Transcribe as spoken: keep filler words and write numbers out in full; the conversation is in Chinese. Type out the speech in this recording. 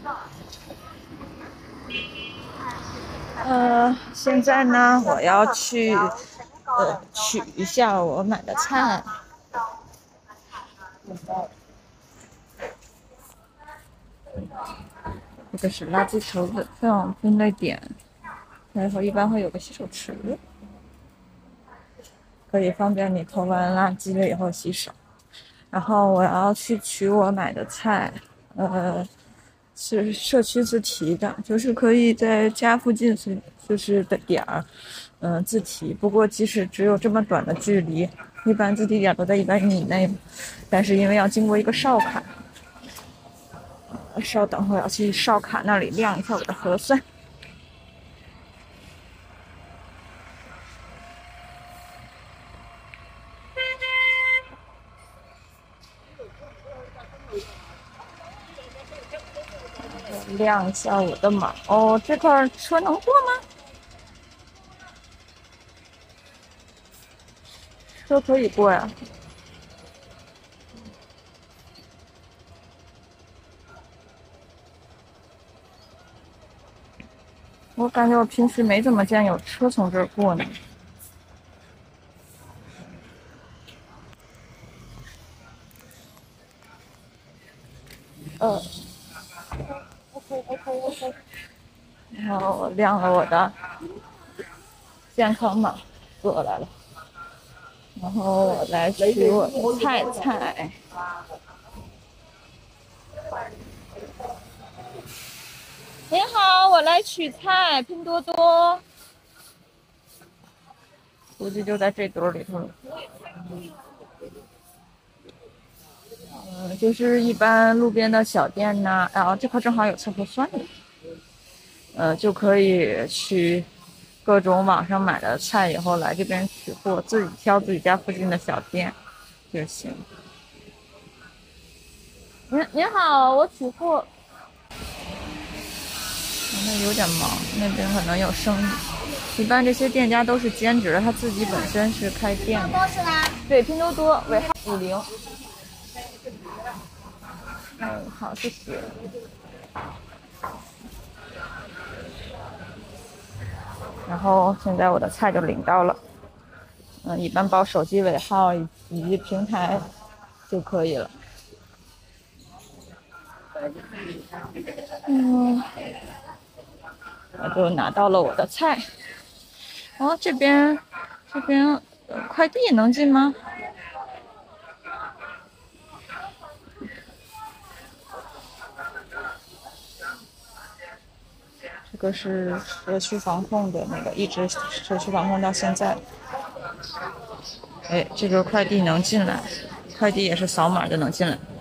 呃，现在呢，我要去呃取一下我买的菜。这个是垃圾投放分类点，然后一般会有个洗手池，可以方便你投完垃圾了以后洗手。然后我要去取我买的菜，呃，是社区自提的，就是可以在家附近是就是的点儿，嗯、呃，自提。不过即使只有这么短的距离，一般自提点都在一百米以内，但是因为要经过一个哨卡，呃、稍等会儿要去哨卡那里亮一下我的核酸。亮一下我的码哦，这块车能过吗？车可以过呀。我感觉我平时没怎么见有车从这儿过呢。呃，OK OK OK。然后我亮了我的健康码，过来了。然后我来取我的菜菜。您好，我来取菜，拼多多。估计就在这堆里头了。嗯，就是一般路边的小店呐，然后这块正好有测核酸的，呃，就可以去各种网上买的菜，以后来这边取货，自己挑自己家附近的小店就行。您您好，我取货。那有点忙，那边可能有生意。一般这些店家都是兼职的，他自己本身是开店的。 拼多多是吗？ 对，拼多多尾号五零。嗯，好，谢谢。然后现在我的菜就领到了，嗯，一般报手机尾号以及平台就可以了。嗯，我就拿到了我的菜。哦，这边这边、呃、快递能进吗？这个是社区防控的那个，一直社区防控到现在。哎，这个快递能进来，快递也是扫码就能进来。